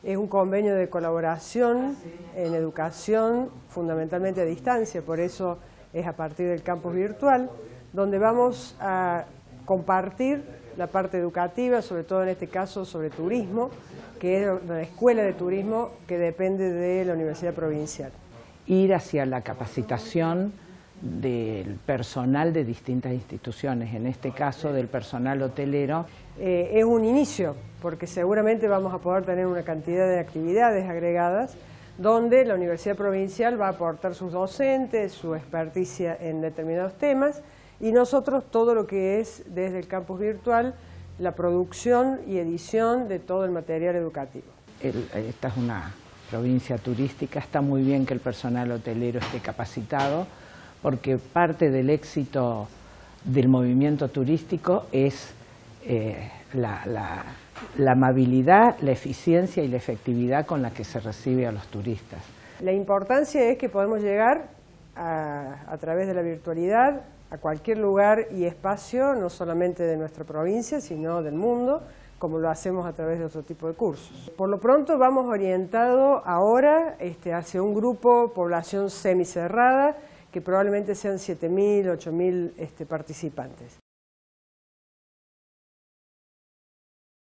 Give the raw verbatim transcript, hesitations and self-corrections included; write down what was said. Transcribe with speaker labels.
Speaker 1: Es un convenio de colaboración en educación, fundamentalmente a distancia, por eso es a partir del campus virtual, donde vamos a compartir la parte educativa, sobre todo en este caso sobre turismo, que es la escuela de turismo que depende de la Universidad Provincial.
Speaker 2: Ir hacia la capacitación del personal de distintas instituciones, en este caso del personal hotelero.
Speaker 1: Eh, es un inicio, porque seguramente vamos a poder tener una cantidad de actividades agregadas donde la Universidad Provincial va a aportar sus docentes, su experticia en determinados temas, y nosotros todo lo que es desde el campus virtual, la producción y edición de todo el material educativo.
Speaker 2: El, esta es una provincia turística, está muy bien que el personal hotelero esté capacitado, porque parte del éxito del movimiento turístico es eh, la, la, la amabilidad, la eficiencia y la efectividad con la que se recibe a los turistas.
Speaker 1: La importancia es que podemos llegar a, a través de la virtualidad a cualquier lugar y espacio, no solamente de nuestra provincia, sino del mundo, como lo hacemos a través de otro tipo de cursos. Por lo pronto vamos orientados ahora este, hacia un grupo, población semicerrada, que probablemente sean siete mil, ocho mil este, participantes.